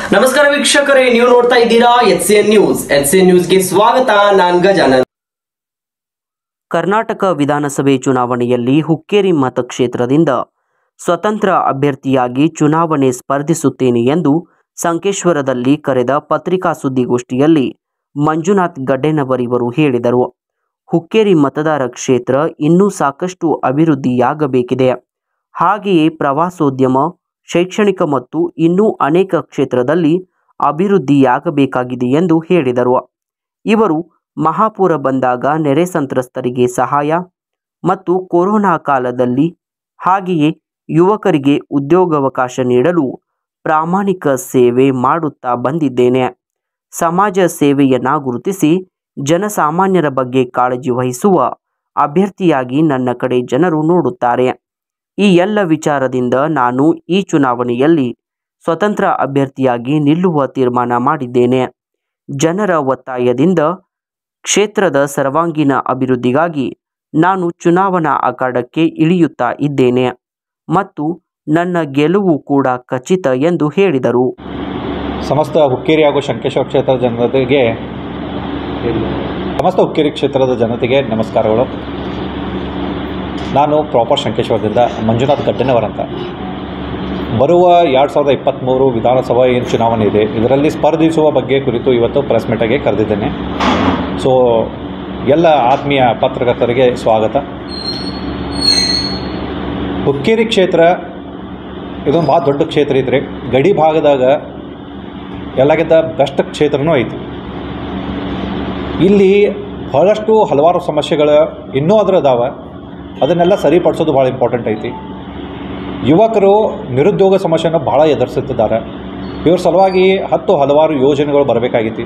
ನಮಸ್ಕಾರ ವೀಕ್ಷಕರೇ, ನೀವು ನೋಡ್ತಾ ಇದ್ದೀರಾ ಎಚ್ಸಿಎನ್ ನ್ಯೂಸ್. ಎಚ್ಸಿಎನ್ ನ್ಯೂಸ್ಗೆ ಸ್ವಾಗತ. ನಾನು ಗಜಾನನ್. ಕರ್ನಾಟಕ ವಿಧಾನಸಭೆ ಚುನಾವಣೆಯಲ್ಲಿ ಹುಕ್ಕೇರಿ ಮತಕ್ಷೇತ್ರದಿಂದ ಸ್ವತಂತ್ರ ಅಭ್ಯರ್ಥಿಯಾಗಿ ಚುನಾವಣೆ ಸ್ಪರ್ಧಿಸುತ್ತೇನೆ ಎಂದು ಸಂಕೇಶ್ವರದಲ್ಲಿ ಕರೆದ ಪತ್ರಿಕಾ ಸುದ್ದಿಗೋಷ್ಠಿಯಲ್ಲಿ ಮಂಜುನಾಥ್ ಗಡ್ಡೆನವರಿವರು ಹೇಳಿದರು. ಹುಕ್ಕೇರಿ ಮತದಾರ ಕ್ಷೇತ್ರ ಇನ್ನೂ ಸಾಕಷ್ಟು ಅಭಿವೃದ್ಧಿಯಾಗಬೇಕಿದೆ. ಹಾಗೆಯೇ ಪ್ರವಾಸೋದ್ಯಮ, ಶೈಕ್ಷಣಿಕ ಮತ್ತು ಇನ್ನೂ ಅನೇಕ ಕ್ಷೇತ್ರದಲ್ಲಿ ಅಭಿವೃದ್ಧಿಯಾಗಬೇಕಾಗಿದೆ ಎಂದು ಹೇಳಿದರು. ಇವರು ಮಹಾಪೂರ ಬಂದಾಗ ನೆರೆ ಸಂತ್ರಸ್ತರಿಗೆ ಸಹಾಯ ಮತ್ತು ಕೊರೋನಾ ಕಾಲದಲ್ಲಿ ಹಾಗೆಯೇ ಯುವಕರಿಗೆ ಉದ್ಯೋಗಾವಕಾಶ ನೀಡಲು ಪ್ರಾಮಾಣಿಕ ಸೇವೆ ಮಾಡುತ್ತಾ ಬಂದಿದ್ದೇನೆ. ಸಮಾಜ ಸೇವೆಯನ್ನು ಗುರುತಿಸಿ ಜನಸಾಮಾನ್ಯರ ಬಗ್ಗೆ ಕಾಳಜಿ ವಹಿಸುವ ಅಭ್ಯರ್ಥಿಯಾಗಿ ನನ್ನ ಕಡೆ ಜನರು ನೋಡುತ್ತಾರೆ. ಈ ಎಲ್ಲ ವಿಚಾರದಿಂದ ನಾನು ಈ ಚುನಾವಣೆಯಲ್ಲಿ ಸ್ವತಂತ್ರ ಅಭ್ಯರ್ಥಿಯಾಗಿ ನಿಲ್ಲುವ ತೀರ್ಮಾನ ಮಾಡಿದ್ದೇನೆ. ಜನರ ಒತ್ತಾಯದಿಂದ ಕ್ಷೇತ್ರದ ಸರ್ವಾಂಗೀಣ ಅಭಿವೃದ್ಧಿಗಾಗಿ ನಾನು ಚುನಾವಣಾ ಅಖಾಡಕ್ಕೆ ಇಳಿಯುತ್ತಾ ಇದ್ದೇನೆ ಮತ್ತು ನನ್ನ ಗೆಲುವು ಕೂಡ ಖಚಿತ ಎಂದು ಹೇಳಿದರು. ಸಮಸ್ತ ಹುಕ್ಕೇರಿ ಹಾಗೂ ಸಂಕೇಶ್ವರ ಕ್ಷೇತ್ರದ ಜನತೆಗೆ ನಮಸ್ಕಾರಗಳು. ನಾನು ಪ್ರಾಪರ್ ಸಂಕೇಶ್ವರದಿಂದ ಮಂಜುನಾಥ್ ಗಡ್ಡೆನವರಂತ. ಬರುವ 2023 ವಿಧಾನಸಭಾ ಏನು ಚುನಾವಣೆ ಇದೆ, ಇದರಲ್ಲಿ ಸ್ಪರ್ಧಿಸುವ ಬಗ್ಗೆ ಕುರಿತು ಇವತ್ತು ಪ್ರೆಸ್ ಮೀಟಿಗೆ ಕರೆದಿದ್ದೇನೆ. ಸೊ ಎಲ್ಲ ಆತ್ಮೀಯ ಪತ್ರಕರ್ತರಿಗೆ ಸ್ವಾಗತ. ಹುಕ್ಕೇರಿ ಕ್ಷೇತ್ರ ಇದೊಂದು ಭಾಳ ದೊಡ್ಡ ಕ್ಷೇತ್ರ ಐತ್ರಿ. ಗಡಿ ಭಾಗದಾಗ ಎಲ್ಲಕ್ಕಿಂತ ಬೆಸ್ಟ್ ಕ್ಷೇತ್ರನೂ ಐತಿ. ಇಲ್ಲಿ ಬಹಳಷ್ಟು ಹಲವಾರು ಸಮಸ್ಯೆಗಳು ಇನ್ನೂ ಅದಾವೆ. ಅದನ್ನೆಲ್ಲ ಸರಿಪಡಿಸೋದು ಭಾಳ ಇಂಪಾರ್ಟೆಂಟ್ ಐತಿ. ಯುವಕರು ನಿರುದ್ಯೋಗ ಸಮಸ್ಯೆಯನ್ನು ಭಾಳ ಎದುರಿಸುತ್ತಿದ್ದಾರೆ. ಇವ್ರ ಸಲುವಾಗಿ ಹಲವಾರು ಯೋಜನೆಗಳು ಬರಬೇಕಾಗಿತ್ತು.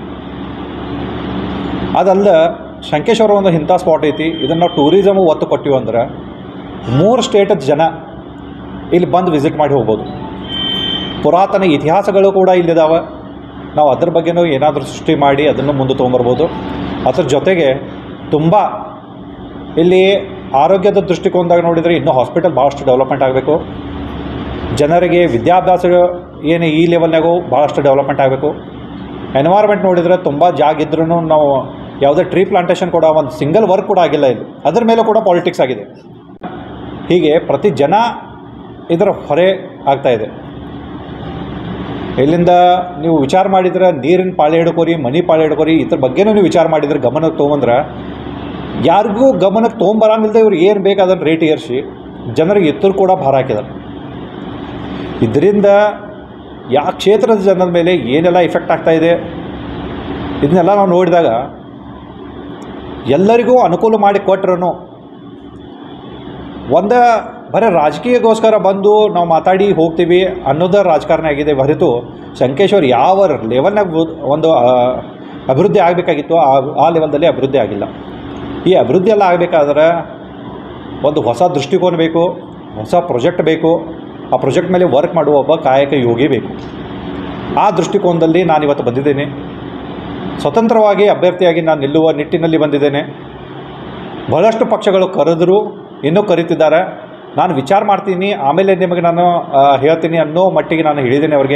ಅದಲ್ಲ, ಸಂಕೇಶ್ವರ ಒಂದು ಇಂಥ ಸ್ಪಾಟ್ ಐತಿ. ಇದನ್ನು ಟೂರಿಸಮ್ ಒತ್ತು ಕೊಟ್ಟಿವಿ ಅಂದ್ರೆ 3 ಸ್ಟೇಟದ ಜನ ಇಲ್ಲಿ ಬಂದು ವಿಸಿಟ್ ಮಾಡಿ ಹೋಗ್ಬೋದು. ಪುರಾತನ ಇತಿಹಾಸಗಳು ಕೂಡ ಇಲ್ಲಿದ್ದಾವೆ. ನಾವು ಅದ್ರ ಬಗ್ಗೆನೂ ಏನಾದರೂ ಸೃಷ್ಟಿ ಮಾಡಿ ಅದನ್ನು ಮುಂದೆ ತೊಗೊಂಬರ್ಬೋದು. ಅದ್ರ ಜೊತೆಗೆ ತುಂಬ ಇಲ್ಲಿ ಆರೋಗ್ಯದ ದೃಷ್ಟಿಕೋನದಾಗ ನೋಡಿದರೆ ಇನ್ನೂ ಹಾಸ್ಪಿಟಲ್ ಭಾಳಷ್ಟು ಡೆವಲಪ್ಮೆಂಟ್ ಆಗಬೇಕು. ಜನರಿಗೆ ವಿದ್ಯಾಭ್ಯಾಸ ಏನು ಈ ಲೆವೆಲ್ನಾಗೂ ಭಾಳಷ್ಟು ಡೆವಲಪ್ಮೆಂಟ್ ಆಗಬೇಕು. ಎನ್ವೈರ್ಮೆಂಟ್ ನೋಡಿದರೆ ತುಂಬ ಜಾಗ ಇದ್ರೂ ನಾವು ಯಾವುದೇ ಟ್ರೀ ಪ್ಲಾಂಟೇಷನ್ ಕೂಡ ಒಂದು ಸಿಂಗಲ್ ವರ್ಕ್ ಕೂಡ ಆಗಿಲ್ಲ ಇಲ್ಲಿ. ಅದ್ರ ಮೇಲೆ ಕೂಡ ಪಾಲಿಟಿಕ್ಸ್ ಆಗಿದೆ. ಹೀಗೆ ಪ್ರತಿ ಜನ ಇದರ ಹೊರೆ ಆಗ್ತಾಯಿದೆ. ಇಲ್ಲಿಂದ ನೀವು ವಿಚಾರ ಮಾಡಿದ್ರೆ ನೀರಿನ ಪಾಳೆ ಹಿಡ್ಕೋರಿ, ಮನಿ ಪಾಳೆ ಹಿಡ್ಕೋರಿ, ಇದ್ರ ಬಗ್ಗೆನೂ ನೀವು ವಿಚಾರ ಮಾಡಿದ್ರೆ ಗಮನಕ್ಕೆ ತೊಗೊಂಬಂದ್ರೆ ಯಾರಿಗೂ ಗಮನಕ್ಕೆ ತೊಗೊಂಬರಂಗಿಲ್ಲದೆ ಇವ್ರು ಏನು ಬೇಕು ಅದನ್ನು ರೇಟ್ ಏರಿಸಿ ಜನರಿಗೆ ಎತ್ತರು ಕೂಡ ಭಾರ ಹಾಕಿದ್ದಾರೆ. ಇದರಿಂದ ಯಾವ ಕ್ಷೇತ್ರದ ಜನದ ಮೇಲೆ ಏನೆಲ್ಲ ಇಫೆಕ್ಟ್ ಆಗ್ತಾಯಿದೆ ಇದನ್ನೆಲ್ಲ ನಾವು ನೋಡಿದಾಗ ಎಲ್ಲರಿಗೂ ಅನುಕೂಲ ಮಾಡಿ ಕೊಟ್ಟರು ಬರೀ ರಾಜಕೀಯಕ್ಕೋಸ್ಕರ ಬಂದು ನಾವು ಮಾತಾಡಿ ಹೋಗ್ತೀವಿ ಅನ್ನೋದು ರಾಜಕಾರಣ ಆಗಿದೆ ಹೊರತು ಸಂಕೇಶ್ವರ ಯಾವ ಲೆವೆಲ್ನಾಗ ಒಂದು ಅಭಿವೃದ್ಧಿ ಆಗಬೇಕಾಗಿತ್ತು ಆ ಲೆವೆಲ್ದಲ್ಲಿ ಅಭಿವೃದ್ಧಿ ಆಗಿಲ್ಲ. ಈ ಅಭಿವೃದ್ಧಿ ಎಲ್ಲ ಆಗಬೇಕಾದ್ರೆ ಒಂದು ಹೊಸ ದೃಷ್ಟಿಕೋನ ಬೇಕು, ಹೊಸ ಪ್ರಾಜೆಕ್ಟ್ ಬೇಕು. ಆ ಪ್ರಾಜೆಕ್ಟ್ ಮೇಲೆ ವರ್ಕ್ ಮಾಡುವ ಒಬ್ಬ ಕಾಯಕ ಯೋಗಿ ಬೇಕು. ಆ ದೃಷ್ಟಿಕೋನದಲ್ಲಿ ನಾನು ಇವತ್ತು ಬಂದಿದ್ದೇನೆ. ಸ್ವತಂತ್ರವಾಗಿ ಅಭ್ಯರ್ಥಿಯಾಗಿ ನಾನು ನಿಲ್ಲುವ ನಿಟ್ಟಿನಲ್ಲಿ ಬಂದಿದ್ದೇನೆ. ಬಹಳಷ್ಟು ಪಕ್ಷಗಳು ಕರೆದರೂ ಇನ್ನೂ ಕರೀತಿದ್ದಾರೆ. ನಾನು ವಿಚಾರ ಮಾಡ್ತೀನಿ, ಆಮೇಲೆ ನಿಮಗೆ ನಾನು ಹೇಳ್ತೀನಿ ಅನ್ನೋ ಮಟ್ಟಿಗೆ ನಾನು ಹೇಳಿದ್ದೇನೆ ಅವ್ರಿಗೆ.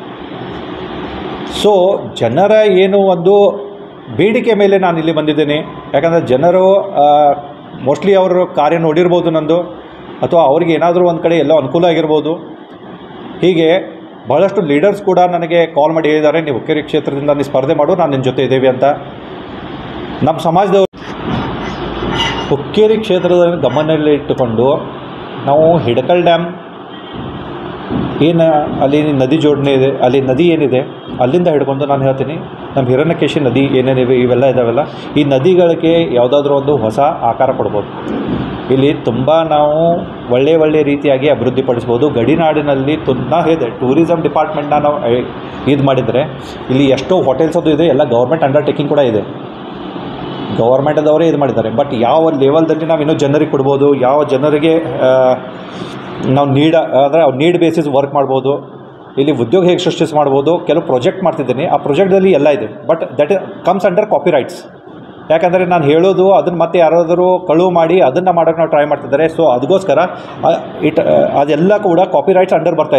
ಸೊ ಜನರ ಏನು ಒಂದು ಬೇಡಿಕೆ ಮೇಲೆ ನಾನು ಇಲ್ಲಿ ಬಂದಿದ್ದೇನೆ. ಯಾಕಂದರೆ ಜನರು ಮೋಸ್ಟ್ಲಿ ಅವರು ಕಾರ್ಯ ನೋಡಿರ್ಬೋದು ನಂದು, ಅಥವಾ ಅವ್ರಿಗೆ ಏನಾದರೂ ಒಂದು ಕಡೆ ಎಲ್ಲೋ ಅನುಕೂಲ ಆಗಿರ್ಬೋದು. ಹೀಗೆ ಬಹಳಷ್ಟು ಲೀಡರ್ಸ್ ಕೂಡ ನನಗೆ ಕಾಲ್ ಮಾಡಿ ಹೇಳಿದ್ದಾರೆ, ನೀವು ಹುಕ್ಕೇರಿ ಕ್ಷೇತ್ರದಿಂದ ನೀವು ಸ್ಪರ್ಧೆ ಮಾಡು, ನಾನು ನಿನ್ನ ಜೊತೆ ಇದ್ದೇವೆ ಅಂತ. ನಮ್ಮ ಸಮಾಜದವರು ಹುಕ್ಕೇರಿ ಕ್ಷೇತ್ರದಲ್ಲಿ ಗಮನದಲ್ಲಿ ಇಟ್ಟುಕೊಂಡು ನಾವು ಹಿಡಕಲ್ ಡ್ಯಾಮ್ ಏನು ಅಲ್ಲಿ ನದಿ ಜೋಡಣೆ ಇದೆ, ಅಲ್ಲಿ ನದಿ ಏನಿದೆ ಅಲ್ಲಿಂದ ಹಿಡ್ಕೊಂಡು ನಾನು ಹೇಳ್ತೀನಿ, ನಮ್ಮ ಹಿರಣ್ಯಕೇಶಿ ನದಿ ಏನೇನಿವೆ ಇವೆಲ್ಲ ಇದ್ದಾವೆಲ್ಲ, ಈ ನದಿಗಳಿಗೆ ಯಾವುದಾದ್ರೂ ಒಂದು ಹೊಸ ಆಕಾರ ಕೊಡ್ಬೋದು. ಇಲ್ಲಿ ತುಂಬ ನಾವು ಒಳ್ಳೆಯ ರೀತಿಯಾಗಿ ಅಭಿವೃದ್ಧಿಪಡಿಸ್ಬೋದು. ಗಡಿನಾಡಿನಲ್ಲಿ ಹೇಳಿದೆ ಟೂರಿಸಮ್ ಡಿಪಾರ್ಟ್ಮೆಂಟ್ನ ನಾವು ಇದು ಮಾಡಿದರೆ ಇಲ್ಲಿ ಎಷ್ಟೋ ಹೋಟೆಲ್ಸ್ ಅದು ಇದೆ, ಎಲ್ಲ ಗೌರ್ಮೆಂಟ್ ಅಂಡರ್ಟೇಕಿಂಗ್ ಕೂಡ ಇದೆ, ಗೌರ್ಮೆಂಟದವರೇ ಇದು ಮಾಡಿದ್ದಾರೆ. ಬಟ್ ಯಾವ ಲೆವೆಲ್ದಲ್ಲಿ ನಾವು ಇನ್ನೂ ಜನರಿಗೆ ಕೊಡ್ಬೋದು, ಯಾವ ಜನರಿಗೆ ನಾವು ಅಂದರೆ ನೀಡ್ ಬೇಸಿಸ್ ವರ್ಕ್ ಮಾಡ್ಬೋದು, ಇಲ್ಲಿ ಉದ್ಯೋಗ ಹೇಗೆ ಸೃಷ್ಟಿಸಿ ಮಾಡ್ಬೋದು. ಕೆಲವು ಪ್ರಾಜೆಕ್ಟ್ ಮಾಡ್ತಿದ್ದೀನಿ, ಆ ಪ್ರಾಜೆಕ್ಟ್ದಲ್ಲಿ ಎಲ್ಲ ಇದೆ. But that comes under copyrights. ಯಾಕಂದರೆ ನಾನು ಹೇಳೋದು ಅದನ್ನು ಮತ್ತೆ ಯಾರಾದರೂ ಕಳುವು ಮಾಡಿ ಅದನ್ನು ಮಾಡೋಕ್ಕೆ ನಾವು ಟ್ರೈ ಮಾಡ್ತಿದ್ದಾರೆ. ಸೊ ಅದಕ್ಕೋಸ್ಕರ ಅದೆಲ್ಲ ಕೂಡ ಕಾಪಿ ರೈಟ್ಸ್ ಅಂಡರ್ ಬರ್ತಾಯಿದೆ.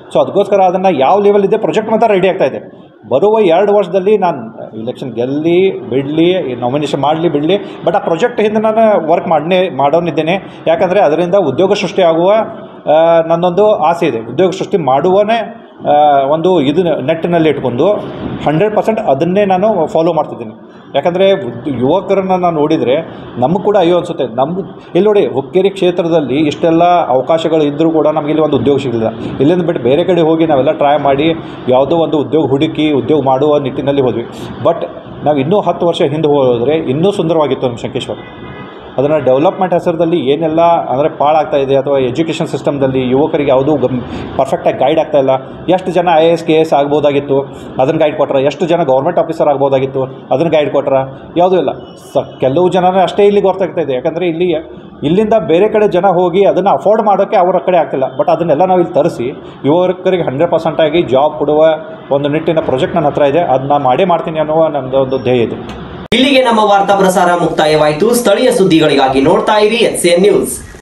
ಸೊ ಅದಕ್ಕೋಸ್ಕರ ಅದನ್ನು ಯಾವ ಲೆವೆಲ್ ಇದೆ ಪ್ರಾಜೆಕ್ಟ್ ಮಾತ್ರ ರೆಡಿ ಆಗ್ತಾ ಇದೆ. ಬರುವ 2 ವರ್ಷದಲ್ಲಿ ನಾನು ಇಲೆಕ್ಷನ್ ಗೆಲ್ಲಿ ಬಿಡಲಿ, ನಾಮಿನೇಷನ್ ಮಾಡಲಿ ಬಿಡಲಿ, ಬಟ್ ಆ ಪ್ರಾಜೆಕ್ಟ್ ಹಿಂದೆ ನಾನು ವರ್ಕ್ ಮಾಡೋನಿದ್ದೇನೆ. ಯಾಕಂದರೆ ಅದರಿಂದ ಉದ್ಯೋಗ ಸೃಷ್ಟಿ ಆಗುವ ನನ್ನೊಂದು ಆಸೆ ಇದೆ. ಉದ್ಯೋಗ ಸೃಷ್ಟಿ ಮಾಡುವನೇ ಒಂದು ಇದು ನೆಟ್ಟಿನಲ್ಲಿ ಇಟ್ಕೊಂಡು 100% ಅದನ್ನೇ ನಾನು ಫಾಲೋ ಮಾಡ್ತಿದ್ದೀನಿ. ಯಾಕಂದರೆ ಯುವಕರನ್ನು ನಾನು ನೋಡಿದರೆ ನಮಗೆ ಕೂಡ ಅಯ್ಯೋ ಅನಿಸುತ್ತೆ. ಇಲ್ಲಿ ನೋಡಿ, ಹುಕ್ಕೇರಿ ಕ್ಷೇತ್ರದಲ್ಲಿ ಇಷ್ಟೆಲ್ಲ ಅವಕಾಶಗಳು ಇದ್ದರೂ ಕೂಡ ನಮಗೆ ಇಲ್ಲಿ ಒಂದು ಉದ್ಯೋಗ ಸಿಗಲಿಲ್ಲ. ಇಲ್ಲಿಂದ ಬಿಟ್ಟು ಬೇರೆ ಕಡೆ ಹೋಗಿ ನಾವೆಲ್ಲ ಟ್ರೈ ಮಾಡಿ ಯಾವುದೋ ಒಂದು ಉದ್ಯೋಗ ಹುಡುಕಿ ಉದ್ಯೋಗ ಮಾಡುವ ನಿಟ್ಟಿನಲ್ಲಿ ಹೋದ್ವಿ. ಬಟ್ ನಾವು ಇನ್ನೂ 10 ವರ್ಷ ಹಿಂದೆ ಹೋದರೆ ಇನ್ನೂ ಸುಂದರವಾಗಿತ್ತು ನಮ್ಮ ಶಂಕೇಶ್ವರ. ಅದನ್ನು ಡೆವಲಪ್ಮೆಂಟ್ ಹೆಸರಲ್ಲಿ ಏನೆಲ್ಲ ಅಂದರೆ ಪಾಳಾಗ್ತಾ ಇದೆ, ಅಥವಾ ಎಜುಕೇಷನ್ ಸಿಸ್ಟಮ್ದಲ್ಲಿ ಯುವಕರಿಗೆ ಯಾವುದೂ ಪರ್ಫೆಕ್ಟಾಗಿ ಗೈಡ್ ಆಗ್ತಾ ಇಲ್ಲ. ಎಷ್ಟು ಜನ IAS KS ಆಗ್ಬೋದಾಗಿತ್ತು, ಅದನ್ನು ಗೈಡ್ ಕೊಟ್ರೆ. ಎಷ್ಟು ಜನ ಗೌರ್ಮೆಂಟ್ ಆಫೀಸರ್ ಆಗ್ಬೋದಾಗಿತ್ತು, ಅದನ್ನು ಗೈಡ್ ಕೊಟ್ರೆ. ಯಾವುದೂ ಇಲ್ಲ. ಕೆಲವು ಜನನೇ ಅಷ್ಟೇ ಇಲ್ಲಿಗೆ ಹೊರ್ತಾಗ್ತಾ ಇದೆ. ಯಾಕಂದರೆ ಇಲ್ಲಿಂದ ಬೇರೆ ಕಡೆ ಜನ ಹೋಗಿ ಅದನ್ನು ಅಫೋರ್ಡ್ ಮಾಡೋಕ್ಕೆ ಅವರ ಕಡೆ ಆಗ್ತಿಲ್ಲ. ಬಟ್ ಅದನ್ನೆಲ್ಲ ನಾವು ಇಲ್ಲಿ ತರಿಸಿ ಯುವಕರಿಗೆ 100% ಆಗಿ ಜಾಬ್ ಕೊಡುವ ಒಂದು ನಿಟ್ಟಿನ ಪ್ರಾಜೆಕ್ಟ್ ನನ್ನ ಹತ್ರ ಇದೆ. ಅದನ್ನ ಮಾಡೇ ಮಾಡ್ತೀನಿ ಅನ್ನುವ ನಮ್ಮದು ಒಂದು ಧ್ಯೇಯ ಇದೆ. ಇಲ್ಲಿಗೆ ನಮ್ಮ ವಾರ್ತಾ ಪ್ರಸಾರ ಮುಕ್ತಾಯವಾಯಿತು. ಸ್ಥಳೀಯ ಸುದ್ದಿಗಳಿಗಾಗಿ ನೋಡ್ತಾ ಇರಿ HCN ನ್ಯೂಸ್.